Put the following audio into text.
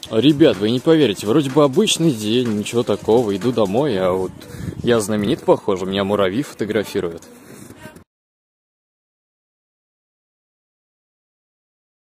Ребят, вы не поверите, вроде бы обычный день, ничего такого, иду домой, а вот я знаменит, похоже, меня муравьи фотографируют.